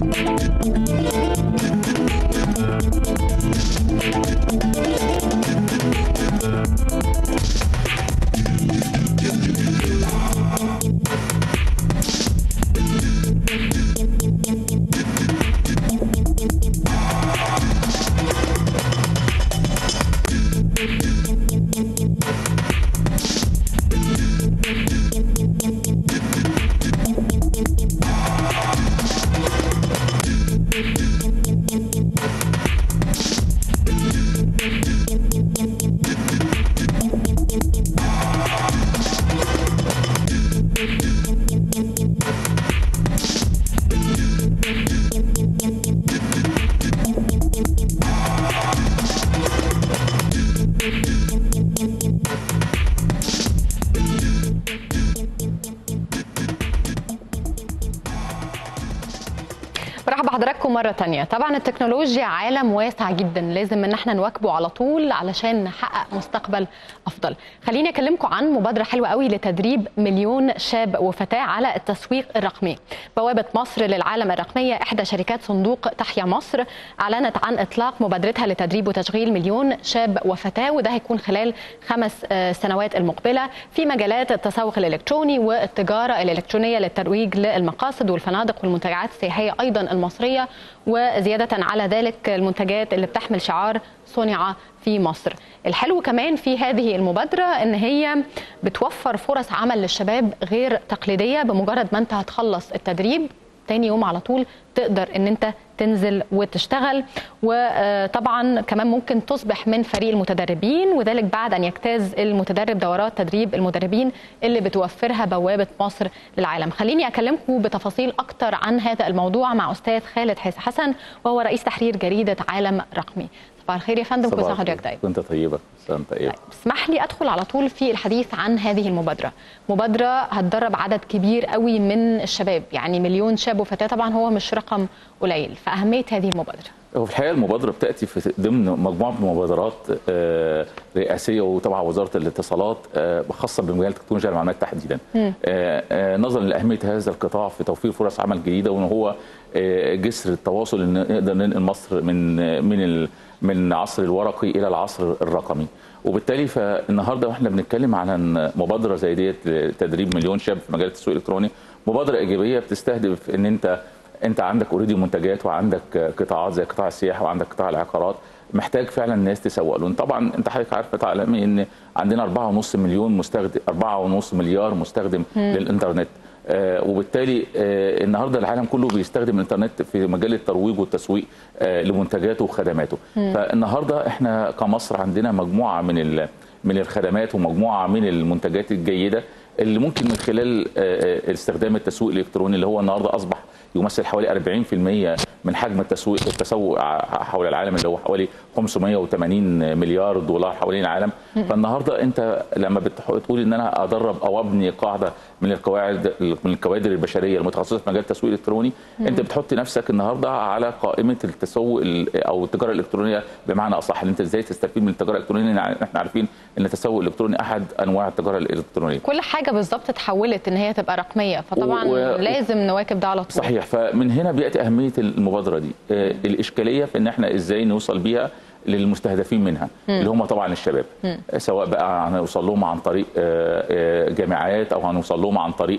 برحب بحضراتكم مرة تانية. طبعا التكنولوجيا عالم واسع جدا لازم ان احنا نواكبه على طول علشان نحقق مستقبل افضل. خليني اكلمكم عن مبادرة حلوة قوي لتدريب مليون شاب وفتاة على التسويق الرقمي. بوابة مصر للعالم الرقمية احدى شركات صندوق تحيا مصر اعلنت عن اطلاق مبادرتها لتدريب وتشغيل مليون شاب وفتاة، وده هيكون خلال 5 سنوات المقبلة في مجالات التسوق الالكتروني والتجارة الالكترونية للترويج للمقاصد والفنادق والمنتجعات السياحية ايضا المصرية، وزيادة على ذلك المنتجات اللي بتحمل شعار صنع في مصر. الحلو كمان في هذه المبادرة ان هي بتوفر فرص عمل للشباب غير تقليدية. بمجرد ما انت هتخلص التدريب تاني يوم على طول تقدر ان انت تنزل وتشتغل، وطبعا كمان ممكن تصبح من فريق المتدربين، وذلك بعد ان يجتاز المتدرب دورات تدريب المدربين اللي بتوفرها بوابة مصر للعالم. خليني اكلمكم بتفاصيل اكتر عن هذا الموضوع مع استاذ خالد حسن وهو رئيس تحرير جريدة عالم رقمي. صباح الخير يا فندم، كل سنه وحضرتك طيب. كنت طيبه. انت ايه؟ اسمح لي ادخل على طول في الحديث عن هذه المبادره. مبادره هتدرب عدد كبير قوي من الشباب، يعني مليون شاب وفتاه، طبعا هو مش رقم قليل. فاهميه هذه المبادره؟ هو في الحقيقه المبادره بتاتي في ضمن مجموعه من مبادرات رئاسيه وتبع وزاره الاتصالات خاصه بمجال تكنولوجيا المعلومات تحديدا. نظرا لاهميه هذا القطاع في توفير فرص عمل جديده، وان هو جسر التواصل ان نقدر ننقل مصر من عصر الورقي الى العصر الرقمي. وبالتالي فالنهارده واحنا بنتكلم عن مبادره زي ديت لتدريب مليون شاب في مجال التسويق الالكتروني، مبادره ايجابيه بتستهدف ان انت عندك اوريدي منتجات وعندك قطاعات زي قطاع السياحه وعندك قطاع العقارات محتاج فعلا الناس تسوق له. طبعا انت حضرتك عارفه تعلمي ان عندنا 4.5 مليون مستخدم، 4.5 مليار مستخدم للانترنت. وبالتالي النهارده العالم كله بيستخدم الانترنت في مجال الترويج والتسويق لمنتجاته وخدماته. فالنهارده احنا كمصر عندنا مجموعه من الخدمات ومجموعه من المنتجات الجيده اللي ممكن من خلال استخدام التسويق الالكتروني اللي هو النهارده اصبح يمثل حوالي 40% من حجم التسويق حول العالم، اللي هو حوالي 580 مليار دولار حوالين العالم. فالنهارده انت لما بتقول ان انا ادرب او ابني قاعده من الكوادر البشريه المتخصصه في مجال التسويق الالكتروني، انت بتحط نفسك النهارده على قائمه التسوق او التجاره الالكترونيه بمعنى اصح. ان انت ازاي تستفيد من التجاره الالكترونيه. احنا عارفين ان التسوق الالكتروني احد انواع التجاره الالكترونيه. كل حاجه بالظبط اتحولت ان هي تبقى رقميه، فطبعا لازم نواكب ده على طول. صحيح. فمن هنا بياتي اهميه المبادره دي. الاشكاليه في ان احنا ازاي نوصل بيها للمستهدفين منها اللي هم طبعا الشباب، سواء بقى هنوصل لهم عن طريق جامعات او هنوصل لهم عن طريق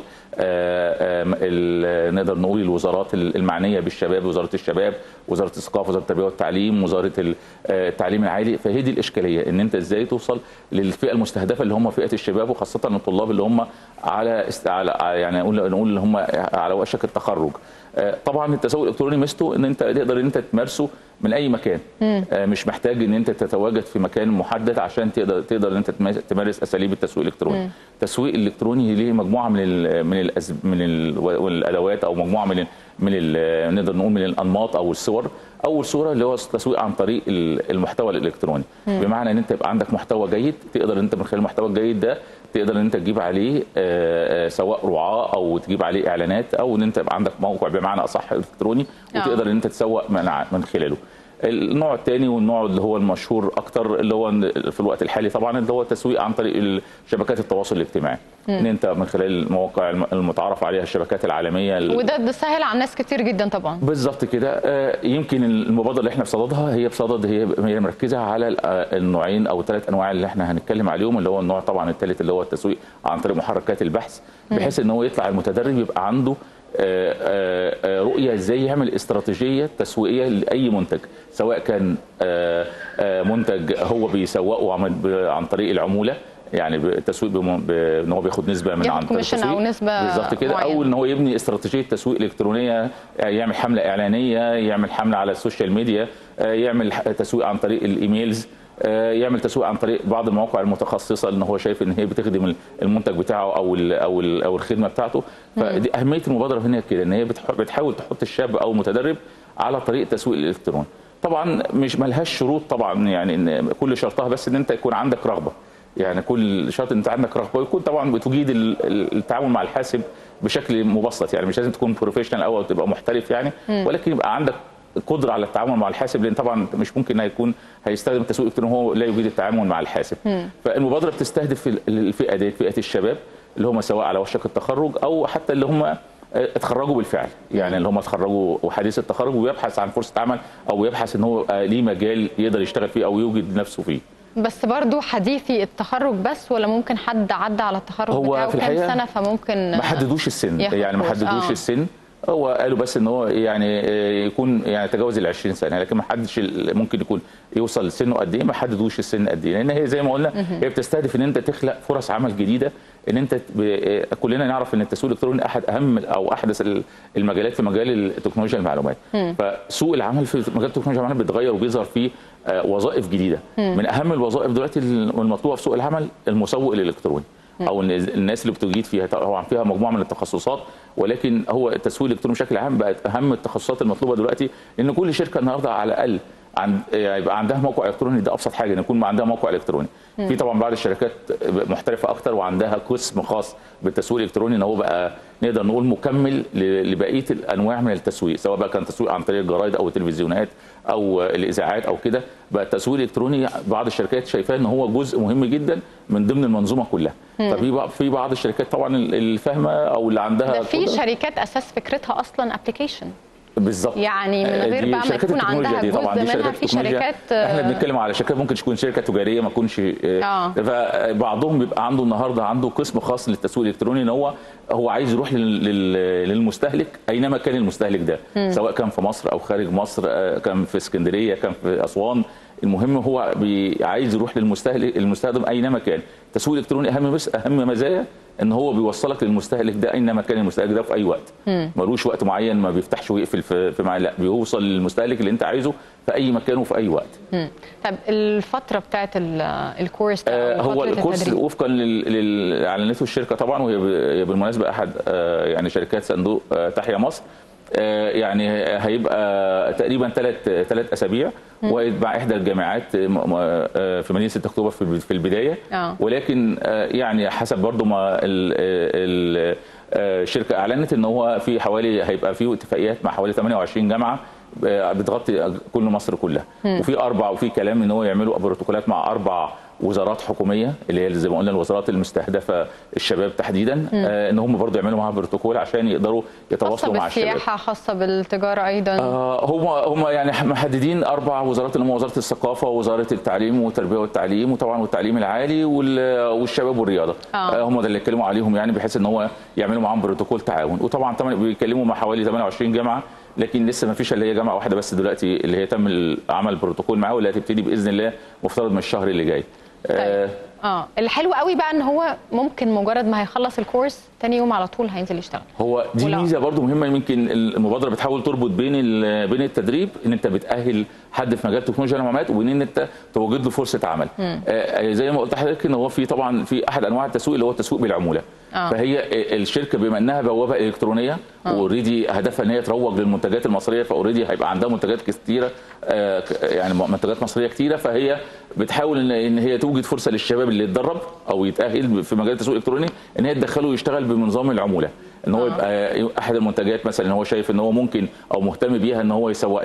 نقدر نقول الوزارات المعنيه بالشباب، وزاره الشباب، وزاره الثقافه، وزاره التربيه والتعليم، وزاره التعليم العالي. فهي دي الاشكاليه، ان انت ازاي توصل للفئه المستهدفه اللي هم فئه الشباب، وخاصه الطلاب اللي هم على يعني نقول اللي هم على وشك التخرج. طبعا التسوق الالكتروني ميزته ان انت تقدر ان انت تمارسه من اي مكان، مش محتاج ان انت تتواجد في مكان محدد عشان تقدر ان انت تمارس اساليب التسويق الالكتروني. التسويق الالكتروني ليه مجموعه من الادوات او مجموعه نقدر نقول من الانماط او الصور. اول صوره اللي هو التسويق عن طريق المحتوى الالكتروني، بمعنى ان انت يبقى عندك محتوى جيد تقدر انت من خلال المحتوى الجيد ده تقدر ان انت تجيب عليه سواء رعاه او تجيب عليه اعلانات، او ان انت يبقى عندك موقع بمعنى اصح الكتروني وتقدر ان انت تسوق من خلاله. النوع الثاني والنوع اللي هو المشهور اكتر اللي هو في الوقت الحالي طبعا اللي هو التسويق عن طريق شبكات التواصل الاجتماعي. ان انت من خلال المواقع المتعارف عليها الشبكات العالميه وده سهل على ناس كتير جدا طبعا. بالظبط كده. يمكن المبادره اللي احنا بصددها هي مركزه على النوعين او الثلاث انواع اللي احنا هنتكلم عليهم، اللي هو النوع طبعا الثالث اللي هو التسويق عن طريق محركات البحث، بحيث ان هو يطلع المتدرب يبقى عنده رؤيه ازاي يعمل استراتيجيه تسويقيه لاي منتج، سواء كان منتج هو بيسوقه عن طريق العموله، يعني التسويق ان هو بياخد نسبه من عن طريق التسويق او نسبه بالظبط كده، او ان هو يبني استراتيجيه تسويق الكترونيه، يعمل حمله اعلانيه، يعمل حمله على السوشيال ميديا، يعمل تسويق عن طريق الايميلز، يعمل تسويق عن طريق بعض المواقع المتخصصه ان هو شايف ان هي بتخدم المنتج بتاعه او الخدمه بتاعته. فدي اهميه المبادره هنا كده، ان هي بتحاول تحط الشاب او المتدرب على طريق التسويق الالكتروني. طبعا مش ملهاش شروط طبعا، يعني ان كل شرطها بس ان انت يكون عندك رغبه، يعني كل شرط انت عندك رغبه، ويكون طبعا بتجيد التعامل مع الحاسب بشكل مبسط، يعني مش لازم تكون بروفيشنال او تبقى محترف يعني، ولكن يبقى عندك قدره على التعامل مع الحاسب، لان طبعا مش ممكن هيكون هيستخدم التسويق الالكتروني وهو لا يجيد التعامل مع الحاسب. فالمبادره بتستهدف الفئه دي، فئه الشباب اللي هم سواء على وشك التخرج او حتى اللي هم اتخرجوا بالفعل، يعني اللي هم اتخرجوا وحديث التخرج ويبحث عن فرصه عمل، او يبحث ان هو ليه مجال يقدر يشتغل فيه او يوجد نفسه فيه. بس برضو حديثي التخرج بس، ولا ممكن حد عدى على التخرج هو بتاعه في كام سنه فممكن ما حددوش السن، يعني ما حددوش السن، هو قالوا بس ان هو يعني يكون يعني تجاوز ال 20 سنه، لكن ما حدش ممكن يكون يوصل سنه قد ايه، ما حددوش السن قد ايه، لان هي زي ما قلنا هي بتستهدف ان انت تخلق فرص عمل جديده، ان انت كلنا نعرف ان التسويق الالكتروني احد اهم او احدث المجالات في مجال التكنولوجيا المعلومات. فسوق العمل في مجال التكنولوجيا المعلومات بيتغير وبيظهر فيه وظائف جديده. من اهم الوظائف دلوقتي المطلوبه في سوق العمل المسوق الالكتروني، او الناس اللي بتجيد فيها، طبعا فيها مجموعه من التخصصات، ولكن هو التسويق الالكتروني بشكل عام بقت اهم التخصصات المطلوبه دلوقتي، لان كل شركه النهارده على الاقل يبقى عندها موقع الكتروني، ده ابسط حاجه ان يكون عندها موقع الكتروني. في طبعا بعض الشركات محترفه اكتر وعندها قسم خاص بالتسويق الالكتروني، ان هو بقى نقدر نقول مكمل لبقيه الانواع من التسويق، سواء بقى كان تسويق عن طريق الجرايد او التلفزيونات او الاذاعات او كده. بقى التسويق الالكتروني بعض الشركات شايفاه ان هو جزء مهم جدا من ضمن المنظومه كلها. ففي بعض الشركات طبعا الفاهمه او اللي عندها ده في شركات اساس فكرتها اصلا ابلكيشن بالظبط، يعني من غير بقى ما يكون عندها جزء منها. في شركات احنا بنتكلم على شركات ممكن تكون شركه تجاريه ما تكونش فبعضهم بيبقى عنده النهارده عنده قسم خاص للتسويق الالكتروني، ان هو عايز يروح للمستهلك اينما كان المستهلك ده، سواء كان في مصر او خارج مصر، كان في اسكندريه، كان في اسوان، المهم هو عايز يروح المستخدم اينما كان. التسويق الالكتروني اهم مزايا ان هو بيوصلك للمستهلك ده اينما كان المستهلك ده في اي وقت، ملوش وقت معين، ما بيفتحش ويقفل في لا، بيوصل للمستهلك اللي انت عايزه في اي مكان وفي اي وقت. طب الفتره بتاعت الكورس ده هو الكورس وفقا اللي اعلنته الشركه طبعا، وهي بالمناسبه احد يعني شركات صندوق تحيا مصر، يعني هيبقى تقريبا ثلاث اسابيع، ومع احدى الجامعات في مدينه 6 اكتوبر في البدايه، ولكن يعني حسب برضو ما الشركه اعلنت ان هو هيبقى في اتفاقيات مع حوالي 28 جامعه بتغطي كل مصر كلها، وفي كلام ان هو يعملوا بروتوكولات مع 4 وزارات حكوميه، اللي هي زي ما قلنا الوزارات المستهدفه الشباب تحديدا، ان هم برضه يعملوا معاها بروتوكول عشان يقدروا يتواصلوا مع الشباب. خاصه بالسياحه، خاصه بالتجاره ايضا. هم يعني محددين 4 وزارات، اللي هم وزاره الثقافه ووزاره التعليم والتربيه والتعليم، وطبعا والتعليم العالي والشباب والرياضه. هم ده اللي اتكلموا عليهم، يعني بحيث ان هو يعملوا معاهم بروتوكول تعاون. وطبعا بيتكلموا مع حوالي 28 جامعه، لكن لسه ما فيش الا هي جامعه واحده بس دلوقتي اللي هي تم عمل بروتوكول معاها، واللي هتبتدي باذن الله مفترض من الشهر اللي جاي. طيب. الحلو قوي بقى ان هو ممكن مجرد ما هيخلص الكورس تاني يوم على طول هينزل يشتغل. هو دي ميزه برضو مهمه، يمكن المبادره بتحاول تربط بين التدريب، ان انت بتاهل حد في مجال تكنولوجيا المعلومات، وان انت توجد له فرصه عمل. زي ما قلت لحضرتك ان هو في طبعا في احد انواع التسويق اللي هو التسويق بالعموله. فهي الشركه بما انها بوابه الكترونيه، واوريدي هدفها ان هي تروج للمنتجات المصريه، فاوريدي هيبقى عندها منتجات كثيره، يعني منتجات مصريه كثيره، فهي بتحاول ان هي توجد فرصه للشباب اللي يتدرب او يتاهل في مجال التسويق الالكتروني، ان هي تدخله يشتغل بنظام العموله، ان هو يبقى احد المنتجات مثلا ان هو شايف ان هو ممكن او مهتم بيها ان هو يسوق لها،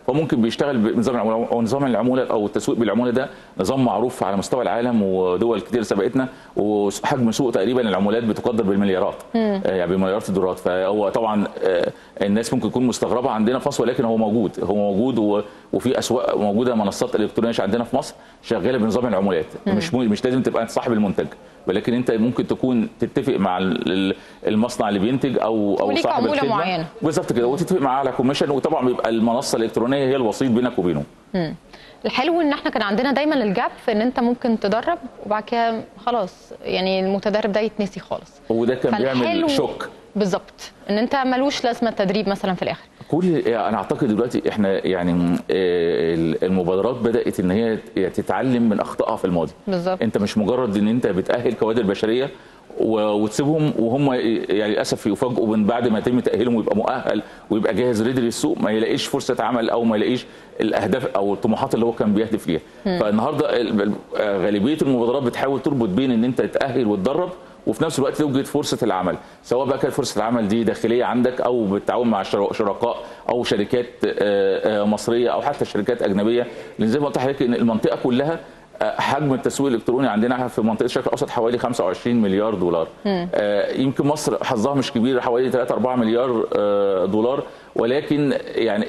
فممكن بيشتغل بنظام العموله، او نظام العموله او التسويق بالعموله ده نظام معروف على مستوى العالم، ودول كتير سبقتنا، وحجم سوق تقريبا العمولات بتقدر بالمليارات، يعني بمليارات الدولارات. فهو طبعا الناس ممكن تكون مستغربه عندنا في مصر، ولكن هو موجود وفي اسواق موجوده، منصات الكترونيه عندنا في مصر شغاله بنظام العمولات. مش لازم تبقى انت صاحب المنتج، ولكن انت ممكن تكون تتفق مع المصنع اللي بينتج او صاحب الخدمه معينه بالظبط كده، وتتفق معاه على كوميشن، وطبعا بيبقى المنصه الالكترونيه هي الوسيط بينك وبينه. الحلو ان احنا كان عندنا دايما الجاب في ان انت ممكن تدرب وبعد كده خلاص يعني المتدرب ده يتنسي خالص، وده كان بيعمل شوك بالظبط، ان انت ملوش لازمه التدريب مثلا في الاخر. انا اعتقد دلوقتي احنا يعني المبادرات بدات ان هي تتعلم من اخطائها في الماضي. بالظبط. انت مش مجرد ان انت بتاهل كوادر بشريه وتسيبهم وهم يعني للاسف يفاجئوا من بعد ما يتم تاهيلهم ويبقى مؤهل ويبقى جاهز ريدي للسوق، ما يلاقيش فرصه عمل او ما يلاقيش الاهداف او الطموحات اللي هو كان بيهدف ليها. فالنهارده غالبيه المبادرات بتحاول تربط بين ان انت تتاهل وتدرب وفي نفس الوقت توجد فرصه العمل، سواء بقى كانت فرصه العمل دي داخليه عندك او بالتعاون مع شركاء او شركات مصريه او حتى شركات اجنبيه، لان زي ما قلت لحضرتك ان المنطقه كلها حجم التسويق الالكتروني عندنا في منطقه الشرق الاوسط حوالي 25 مليار دولار. يمكن مصر حظها مش كبير، حوالي 3 4 مليار دولار، ولكن يعني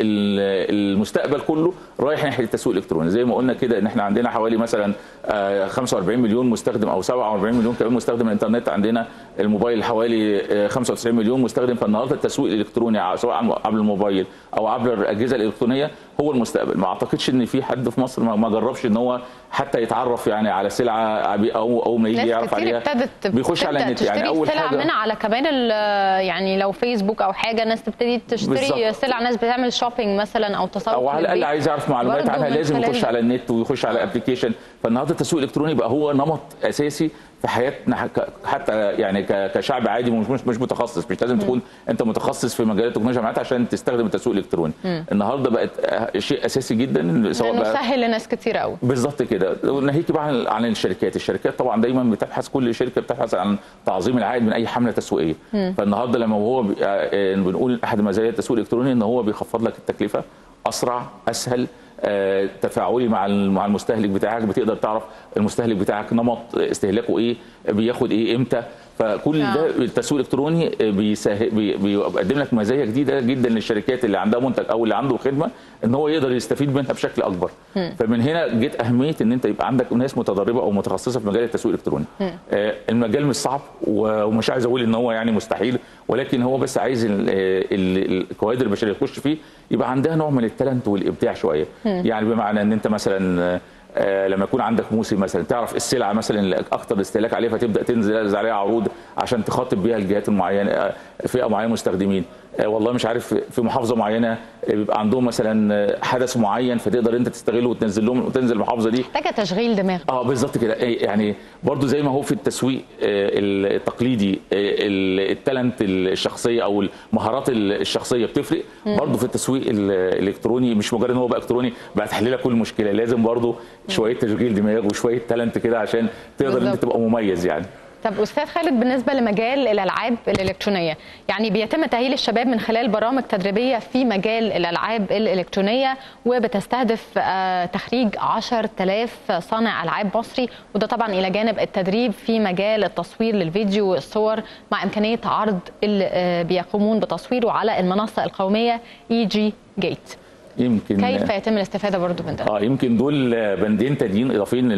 المستقبل كله رايح ناحيه التسويق الالكتروني. زي ما قلنا كده ان احنا عندنا حوالي مثلا 45 مليون مستخدم او 47 مليون كمان مستخدم الانترنت، عندنا الموبايل حوالي 95 مليون مستخدم. فالنهارده التسويق الالكتروني سواء عبر الموبايل او عبر الاجهزه الالكترونيه هو المستقبل. ما اعتقدش ان في حد في مصر ما جربش ان هو حتى يتعرف يعني على سلعه او ما يجي يعرف عليها بيخش على النت. يعني اول حاجه منها على كمان يعني لو فيسبوك او حاجه ناس تبتدي تشتري بالزبط. سلع، ناس بتعمل شوبينج مثلا او تسوق او على الاقل عايز يعرف معلومات عنها لازم يخش على النت ويخش على ابلكيشن. فالنهارده التسويق الالكتروني بقى هو نمط اساسي في حياتنا حتى يعني كشعب عادي مش متخصص. مش لازم تكون انت متخصص في مجال التكنولوجيا عشان تستخدم التسويق الالكتروني. النهارده بقت شيء اساسي جدا، سواء بقى سهل لناس كتير قوي. بالظبط كده. ناهيك بقى عن الشركات طبعا دايما بتبحث، كل شركه بتبحث عن تعظيم العائد من اي حمله تسويقيه. فالنهارده لما هو بنقول احد مزايا التسويق الالكتروني ان هو بيخفض لك التكلفه، اسرع، اسهل، تفاعلي مع المستهلك بتاعك، بتقدر تعرف المستهلك بتاعك نمط استهلاكه ايه، بياخد ايه امتى. فكل ده التسويق الالكتروني بيقدم لك مزايا جديده جدا للشركات اللي عندها منتج او اللي عنده خدمه ان هو يقدر يستفيد منها بشكل اكبر. فمن هنا جت اهميه ان انت يبقى عندك ناس متدربه او متخصصه في مجال التسويق الالكتروني. المجال مش صعب ومش عايز اقول ان هو يعني مستحيل، ولكن هو بس عايز الكوادر البشريه تخش فيه يبقى عندها نوع من التالنت والابداع شويه. يعني بمعنى ان انت مثلا لما يكون عندك موسم مثلا تعرف السلعه مثلا اللي اكثر استهلاك عليها، فتبدا تنزل عليها عروض عشان تخاطب بيها الجهات المعينه، فئه معينه مستخدمين. والله مش عارف في محافظه معينه بيبقى عندهم مثلا حدث معين، فتقدر انت تستغله وتنزل لهم وتنزل المحافظه دي. محتاجه تشغيل دماغ. بالظبط كده. يعني برضو زي ما هو في التسويق التقليدي التالنت الشخصيه او المهارات الشخصيه بتفرق، برضو في التسويق الالكتروني مش مجرد ان هو بقى الكتروني بقى تحليل كل مشكله، لازم برضو شويه تشغيل دماغ وشويه تالنت كده عشان تقدر انت تبقى مميز يعني. طب استاذ خالد، بالنسبه لمجال الالعاب الالكترونيه، يعني بيتم تاهيل الشباب من خلال برامج تدريبيه في مجال الالعاب الالكترونيه، وبتستهدف تخريج 10,000 صانع العاب مصري، وده طبعا الى جانب التدريب في مجال التصوير للفيديو والصور مع امكانيه عرض اللي بيقومون بتصويره على المنصه القوميه EG Gate. يمكن كيف يتم الاستفاده برضو من ده؟ يمكن دول بندين تانيين اضافيين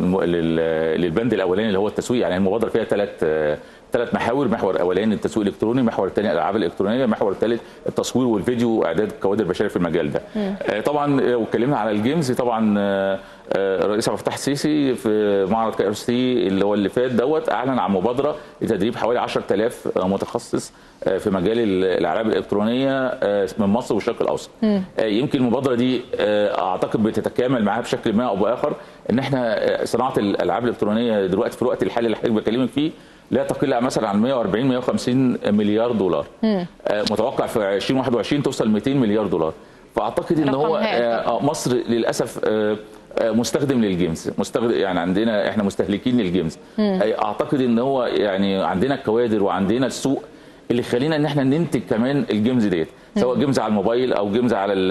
للبند الاولاني اللي هو التسويق. يعني المبادره فيها ثلاث محاور: محور اولاني التسويق الالكتروني، محور الثاني الالعاب الالكترونيه، محور الثالث التصوير والفيديو واعداد كوادر بشريه في المجال ده. طبعا واتكلمنا على الجيمز. طبعا الرئيس عبد الفتاح السيسي في معرض KRC اللي هو اللي فات اعلن عن مبادره لتدريب حوالي 10,000 متخصص في مجال الالعاب الالكترونيه من مصر والشرق الاوسط. يمكن المبادره دي اعتقد بتتكامل معاها بشكل ما او باخر ان احنا صناعه الالعاب الالكترونيه دلوقتي في الوقت الحالي اللي حضرتك بكلمك فيه لا تقل مثلا عن 140 150 مليار دولار. متوقع في 2021 توصل 200 مليار دولار. فاعتقد ان هو مصر للاسف مستخدم للجيمز، يعني احنا مستهلكين للجيمز. اعتقد ان هو يعني عندنا الكوادر وعندنا السوق اللي خلينا ان احنا ننتج كمان الجيمز ديت، سواء جيمز على الموبايل او جيمز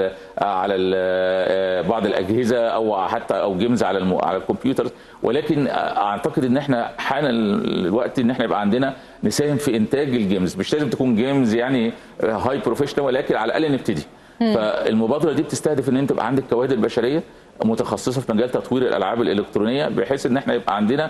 على بعض الاجهزه او حتى او جيمز على الكمبيوتر. ولكن اعتقد ان احنا حان الوقت ان احنا يبقى عندنا نساهم في انتاج الجيمز، مش لازم تكون جيمز يعني هاي بروفيشنال، ولكن على الاقل نبتدي. فالمبادره دي بتستهدف ان انت يبقى عندك كوادر بشريه متخصصه في مجال تطوير الالعاب الالكترونيه، بحيث ان احنا يبقى عندنا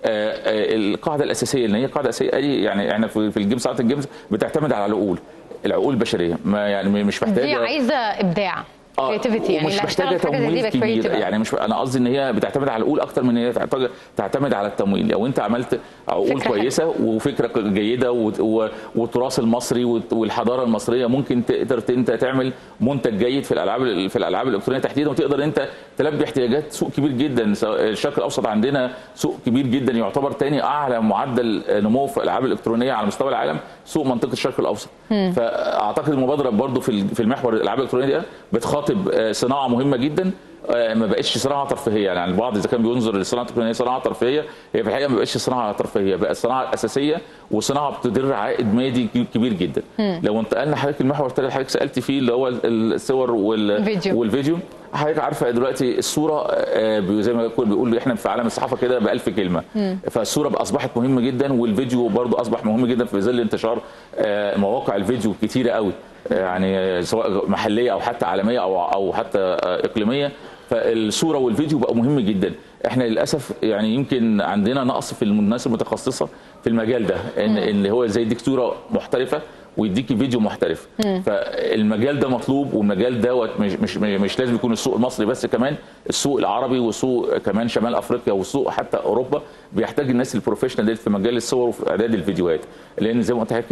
القاعده الاساسيه اللي هي قاعده اساسيه دي. يعني احنا في الجيمز، صناعه الجيمز بتعتمد على العقول البشريه، ما يعني مش محتاجه، دي عايزه ابداع كريتيفيتي، يعني مش محتاجه تمويل كبير. يعني مش، انا قصدي ان هي بتعتمد على العقول اكتر من ان هي تعتمد على التمويل. لو انت عملت عقول كويسه وفكره جيده والتراث المصري والحضاره المصريه، ممكن تقدر انت تعمل منتج جيد في الالعاب الالكترونيه تحديدا، وتقدر انت تلبي احتياجات سوق كبير جدا. الشرق الاوسط عندنا سوق كبير جدا، يعتبر ثاني اعلى معدل نمو في الالعاب الالكترونيه على مستوى العالم سوق منطقه الشرق الاوسط. فاعتقد المبادره برضو في المحور الالعاب الالكترونيه ده بتخاطب صناعه مهمه جدا، ما بقتش صناعه ترفيهيه. يعني البعض اذا كان بينظر للصناعه الالكترونيه صناعه ترفيهيه، هي في الحقيقه ما بقتش صناعه ترفيهيه، بقت الصناعه الاساسيه وصناعه بتدر عائد مادي كبير جدا. لو انتقلنا حضرتك المحور الثالث اللي حضرتك سالتي فيه اللي هو الصور والفيديو، حضرتك عارفه دلوقتي الصوره زي ما بيقول احنا في عالم الصحافه كده ب1000 كلمه. فالصوره اصبحت مهمه جدا، والفيديو برضو اصبح مهم جدا في ظل انتشار مواقع الفيديو كتيره قوي، يعني سواء محليه او حتى عالميه او حتى اقليميه. فالصوره والفيديو بقوا مهم جدا. احنا للاسف يعني يمكن عندنا نقص في الناس المتخصصه في المجال ده، اللي هو زي يديك صوره محترفه ويديكي فيديو محترف. فالمجال ده مطلوب، والمجال دوت مش لازم يكون السوق المصري بس، كمان السوق العربي وسوق كمان شمال افريقيا وسوق حتى اوروبا بيحتاج الناس البروفيشنال ديت في مجال الصور وفي اعداد الفيديوهات. لان زي ما قلت لك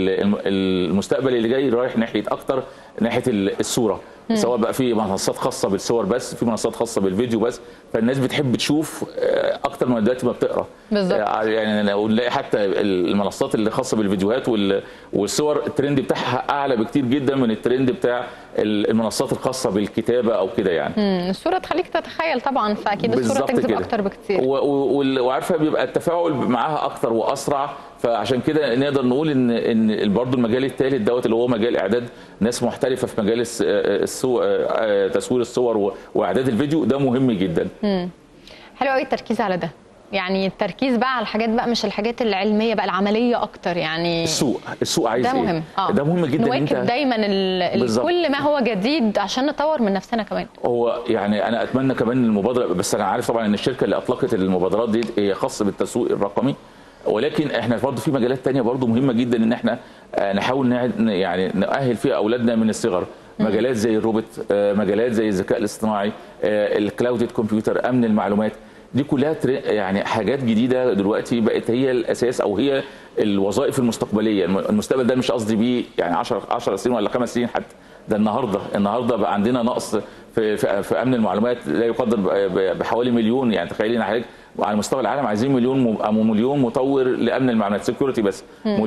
المستقبل اللي جاي رايح ناحيه اكتر ناحيه الصوره، سواء بقى في منصات خاصه بالصور بس، في منصات خاصه بالفيديو بس. فالناس بتحب تشوف اكتر من دلوقتي ما بتقرا. بالظبط. يعني نلاقي حتى المنصات اللي خاصه بالفيديوهات والصور الترند بتاعها اعلى بكتير جدا من الترند بتاع المنصات الخاصه بالكتابه او كده يعني. الصوره تخليك تتخيل طبعا، فاكيد الصوره تجذب اكتر بكتير. وعارفه بيبقى التفاعل معاها اكتر واسرع. فعشان كده نقدر نقول ان برضو المجال الثالث دوت اللي هو مجال اعداد ناس محترفه في مجال تصوير الصور واعداد الفيديو، ده مهم جدا. حلو قوي التركيز على ده، يعني التركيز بقى على الحاجات بقى، مش الحاجات العلميه بقى، العمليه اكتر. يعني السوق عايز ده مهم. ده مهم جدا. نواكب دايما كل ما هو جديد عشان نطور من نفسنا كمان. هو يعني انا اتمنى كمان المبادره، بس انا عارف طبعا ان الشركه اللي اطلقت المبادرات دي هي خاصه بالتسويق الرقمي، ولكن احنا برضه في مجالات تانية برضه مهمه جدا ان احنا نحاول يعني نؤهل فيها اولادنا من الصغر. مجالات زي الروبوت، مجالات زي الذكاء الاصطناعي، الكلاودد كمبيوتر، امن المعلومات. دي كلها يعني حاجات جديده دلوقتي بقت هي الاساس او هي الوظائف المستقبليه. المستقبل ده مش قصدي بيه يعني 10 سنين ولا 5 سنين حتى، ده النهارده بقى عندنا نقص في امن المعلومات لا يقدر بحوالي مليون. يعني تخيلين حضرتك على مستوى العالم عايزين مليون مطور لامن المعلومات سيكيورتي بس،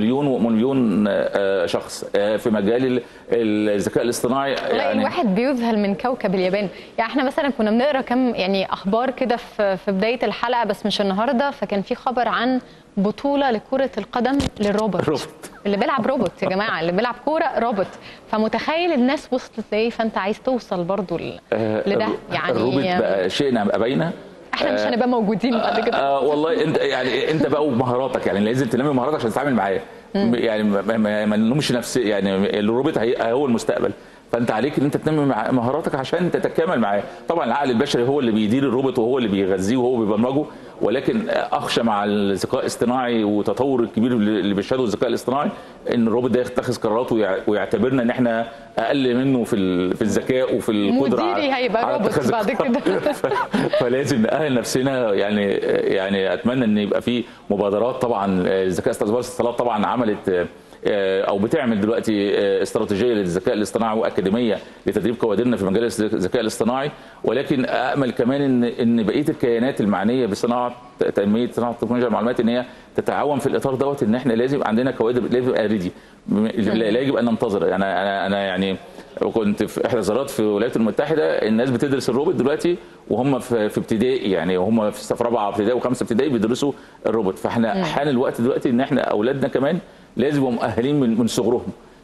مليون شخص في مجال الذكاء الاصطناعي. يعني الواحد بيذهل من كوكب اليابان. يعني احنا مثلا كنا بنقرا كم يعني اخبار كده في بدايه الحلقه، بس مش النهارده، فكان في خبر عن بطوله لكره القدم للروبوت. اللي بيلعب روبوت يا جماعه، اللي بيلعب كوره روبوت. فمتخيل الناس وصلت لايه؟ فانت عايز توصل برضو لده. يعني الروبوت بقى شئنا ام ابينا، احنا مش هنبقى موجودين بعد كده. والله انت بقى ومهاراتك، يعني لازم تنمي مهاراتك عشان تتعامل معاه. يعني ما نلومش نفسي، يعني الروبوت هو المستقبل. فانت عليك ان انت تنمي مهاراتك عشان تتكامل معاه. طبعا العقل البشري هو اللي بيدير الروبوت وهو اللي بيغذيه وهو بيبرمجه، ولكن اخشى مع الذكاء الاصطناعي والتطور الكبير اللي بيشهده الذكاء الاصطناعي ان الروبوت ده يتخذ قرارات ويعتبرنا ان احنا اقل منه في الذكاء وفي القدره على مديري هيبقى روبوت بعد كده. فلازم نأهل نفسنا. يعني اتمنى ان يبقى في مبادرات. طبعا الذكاء الاصطناعي طبعا عملت او بتعمل دلوقتي استراتيجيه للذكاء الاصطناعي واكاديميه لتدريب كوادرنا في مجال الذكاء الاصطناعي. ولكن امل كمان ان بقيه الكيانات المعنيه بصناعه صناعه تكنولوجيا المعلومات ان هي تتعاون في الاطار دوت، ان احنا لازم عندنا كوادر، لازم يبقى ريدي، لا يجب ان ننتظر. انا يعني كنت في احدى الزيارات في الولايات المتحده، الناس بتدرس الروبوت دلوقتي وهم في ابتدائي، يعني وهم في رابعه ابتدائي وخمسه ابتدائي بيدرسوا الروبوت. فاحنا حان الوقت دلوقتي ان احنا اولادنا كمان لازم يبقوا مؤهلين من صغرهم.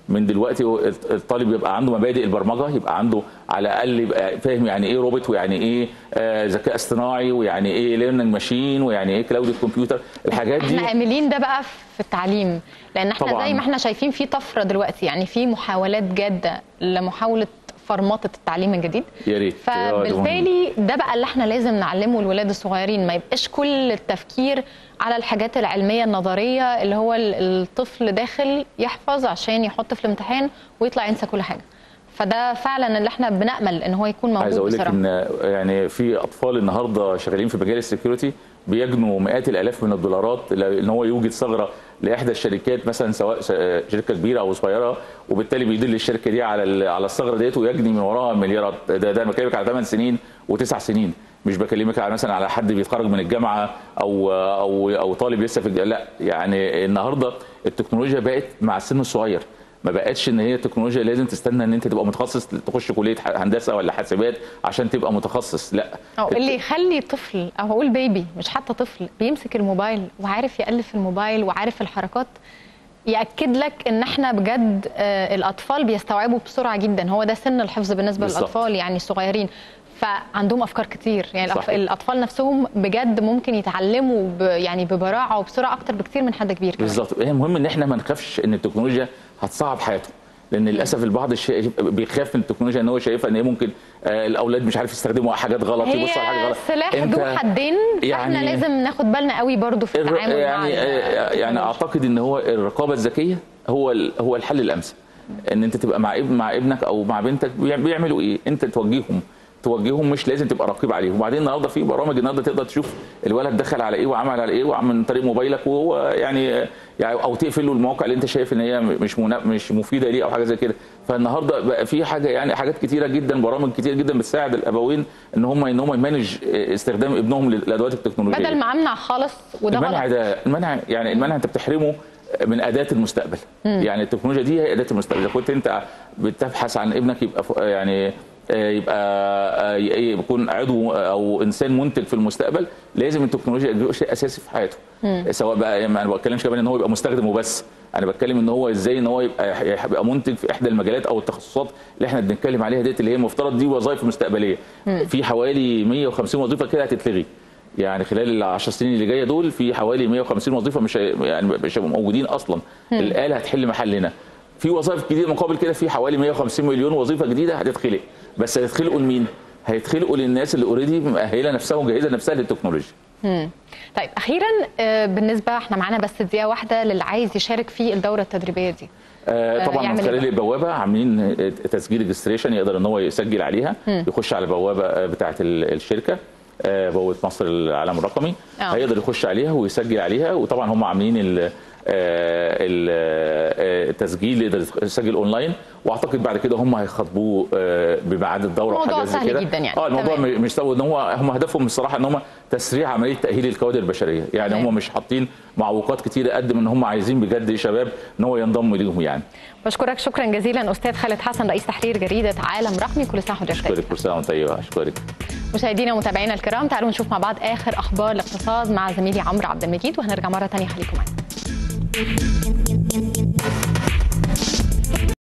من دلوقتي الطالب يبقى عنده مبادئ البرمجه، يبقى عنده على الاقل يبقى فاهم يعني ايه روبوت، ويعني ايه ذكاء اصطناعي، ويعني ايه ليرنينج ماشين، ويعني ايه كلاود كمبيوتر. الحاجات دي احنا املين ده بقى في التعليم، لان احنا طبعاً. زي ما احنا شايفين في طفره دلوقتي، يعني في محاولات جاده لمحاوله فرمطه التعليم الجديد. يا ريت. فبالتالي ده بقى اللي احنا لازم نعلمه الولاد الصغيرين، ما يبقاش كل التفكير على الحاجات العلميه النظريه اللي هو الطفل داخل يحفظ عشان يحط في الامتحان ويطلع ينسى كل حاجه. فده فعلا اللي احنا بنأمل ان هو يكون موجود. عايز اقول لك بصراحه ان يعني في اطفال النهارده شغالين في مجال السكيورتي بيجنوا مئات الالاف من الدولارات ان هو يوجد ثغره لاحدى الشركات، مثلا سواء شركه كبيره او صغيره، وبالتالي بيدل الشركه دي على الثغره ديت ويجني من وراها مليارات. ده انا بكلمك على 8 سنين و9 سنين، مش بكلمك على مثلا على حد بيتخرج من الجامعه او طالب لسه في لا. يعني النهارده التكنولوجيا بقت مع السن الصغير، ما بقتش ان هي التكنولوجيا لازم تستنى ان انت تبقى متخصص تخش كليه هندسه ولا حاسبات عشان تبقى متخصص، لا. او اللي يخلي طفل، او هقول بيبي مش حتى طفل، بيمسك الموبايل وعارف يألف في الموبايل وعارف الحركات، يأكد لك ان احنا بجد الاطفال بيستوعبوا بسرعه جدا. هو ده سن الحفظ بالنسبه بالزبط. للاطفال يعني الصغيرين، فعندهم افكار كتير. يعني صحيح. الاطفال نفسهم بجد ممكن يتعلموا يعني ببراعه وبسرعه اكتر بكتير من حد كبير. بالظبط. هي مهم ان احنا ما نخافش ان التكنولوجيا هتصعب حياته، لان للاسف البعض بيخاف من التكنولوجيا ان هو شايفها ان هي ممكن الاولاد مش عارف يستخدموا حاجات غلط، يبصوا على حاجه غلط. سلاح ذو حدين، فاحنا لازم ناخد بالنا قوي برضو في التعامل يعني اعتقد ان هو الرقابه الذكيه هو الحل الامثل، ان انت تبقى مع ابنك او مع بنتك بيعملوا ايه، انت توجههم، مش لازم تبقى رقيب عليهم. وبعدين النهارده في برامج النهارده تقدر تشوف الولد دخل على ايه وعمل على ايه وعمل من طريق موبايلك، وهو يعني او تقفل له المواقع اللي انت شايف ان هي مش مفيده ليه او حاجه زي كده. فالنهارده بقى في حاجه يعني حاجات كتيره جدا، برامج كتير جدا بتساعد الابوين ان هم يمانج استخدام ابنهم للادوات التكنولوجيه، بدل ما امنع خالص. وده المنع انت بتحرمه من اداه المستقبل. يعني التكنولوجيا دي هي اداه المستقبل. اذا كنت انت بتبحث عن ابنك يبقى يكون عضو او انسان منتج في المستقبل، لازم التكنولوجيا شيء اساسي في حياته. سواء بقى انا ما بتكلمش كمان ان هو يبقى مستخدم وبس، انا بتكلم ان هو ازاي ان هو يبقى منتج في احدى المجالات او التخصصات اللي احنا بنتكلم عليها ديت، اللي هي المفترض دي وظائف مستقبليه. في حوالي 150 وظيفه كده هتتلغي، يعني خلال ال10 سنين اللي جايه دول في حوالي 150 وظيفه مش موجودين اصلا. الاله هتحل محلنا. في وظائف جديده مقابل كده، في حوالي 150 مليون وظيفه جديده هتتخلق، بس هيتخلقوا لمين؟ هيتخلقوا للناس اللي اوريدي مؤهله نفسها ومجهزه نفسها للتكنولوجيا. طيب اخيرا بالنسبه احنا معانا بس دقيقه واحده للي عايز يشارك في الدوره التدريبيه دي. طبعا من خلال البوابه عاملين تسجيل ريجستريشن، يقدر ان هو يسجل عليها، يخش على البوابه بتاعه الشركه، بوابه مصر العالم الرقمي، هيقدر يخش عليها ويسجل عليها. وطبعا هم عاملين التسجيل يقدر يسجل اونلاين، واعتقد بعد كده هم هيخاطبوه بميعاد الدوره وحاجات زي كده. موضوع سهل جدا يعني. الموضوع مش سهل، ان هم هدفهم الصراحه ان هم تسريع عمليه تاهيل الكوادر البشريه، يعني هم مش حاطين معوقات كتيره قد ما ان هم عايزين بجد شباب ان هو ينضم ليهم يعني. بشكرك شكرا جزيلا استاذ خالد حسن، رئيس تحرير جريده عالم رقمي. كل سنه وحضرتك طيب. اشكرك. كل سنه وانت طيبه. اشكرك. مشاهدينا ومتابعينا الكرام، تعالوا نشوف مع بعض اخر اخبار الاقتصاد مع زميلي عمرو عبد المجيد، وهنرجع مره ثانيه. خليكم معانا.